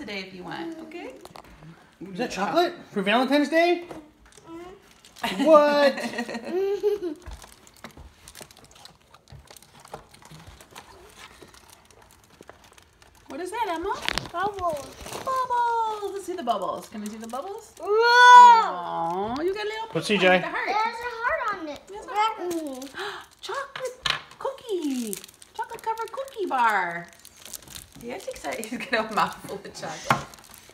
today if you want, okay? Is that chocolate for Valentine's Day? What? What is that, Emma? Bubbles. Bubbles. Let's see the bubbles. Can we see the bubbles? Whoa! Oh, you got a little. What's one CJ? with the heart. There's a heart on it. There's a heart. Chocolate cookie. Chocolate covered cookie bar. Yeah, she's excited. He's got a mouthful of chocolate.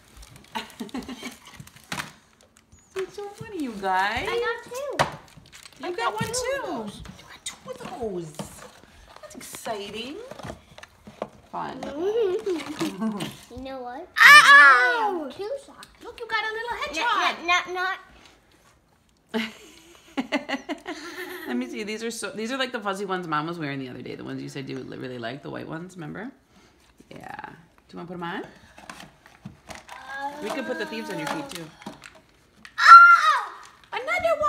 It's so funny, you guys. I got two. You got one too. You got two of those. That's exciting. Fun. You know what? Ow! Two socks. Look, you got a little hedgehog. Let me see. These are like the fuzzy ones Mom was wearing the other day. The ones you said you really like, the white ones. Remember? Yeah. Do you want to put them on? We could put the thieves on your feet too. Another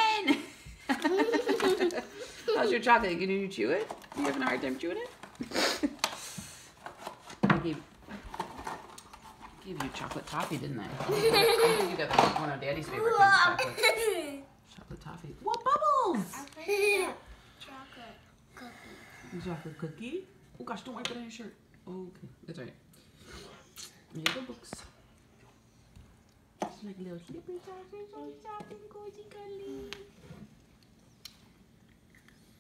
one! How's your chocolate? Can you chew it? You having a hard time chewing it? I gave you chocolate toffee, didn't I? I think you got one of Daddy's favorite kinds of chocolate. Chocolate toffee. What bubbles? Chocolate cookie. Chocolate cookie? Oh gosh, don't wipe it on your shirt. Okay, that's all right. Little books. It's like little slippery chocolate, so soft and cozy cuddly.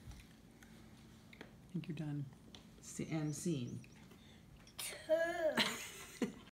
I think you're done. And scene.